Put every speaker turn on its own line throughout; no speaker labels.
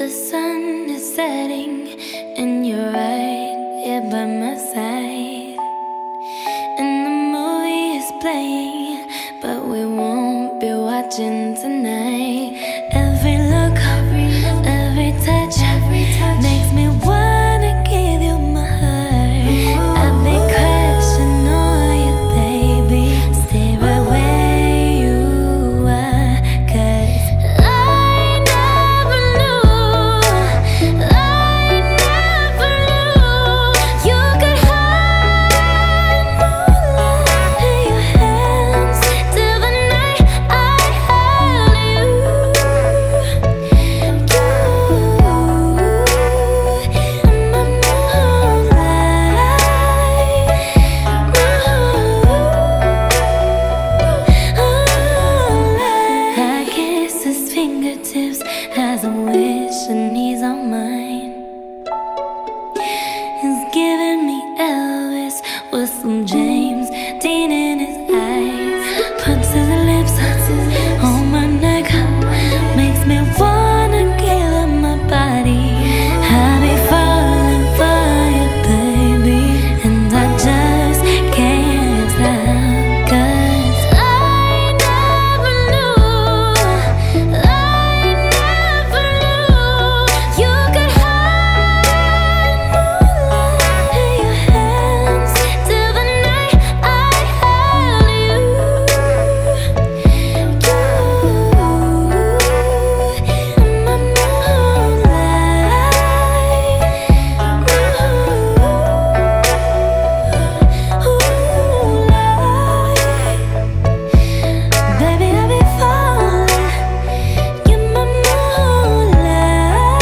The sun is setting and you're right here by my side. And the movie is playing, but we won't be watching tonight. Every look, every touch makes me wanna give you my heart. I've been crushing on you, baby. Stay right where you are, 'cause I never knew you could hide moonlight in your hands till the night I held you. I kiss his fingertips as I wish, and he's on mine. He's giving me Elvis with some James Dean in his eyes. Puts his lips on my neck, makes me wanna give him my body. I'll be falling for you, baby, and I just can't stop, 'cause I never knew you could hide moonlight in your hands till the night I held you. My baby, I be falling. You're my moonlight.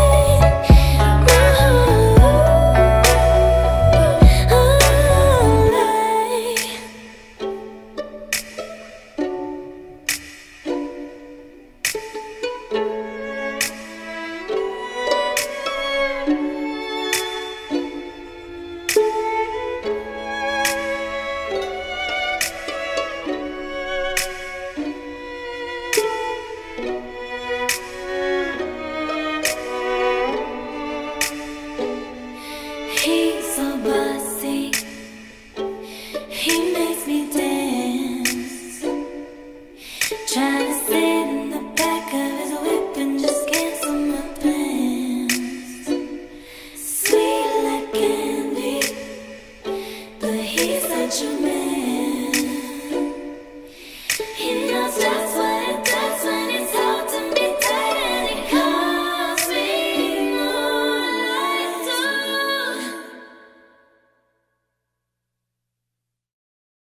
He's so bossy, he makes me dance. Trying to sit in the back of his whip and just cancel my plans. Sweet like candy, but he's such a man.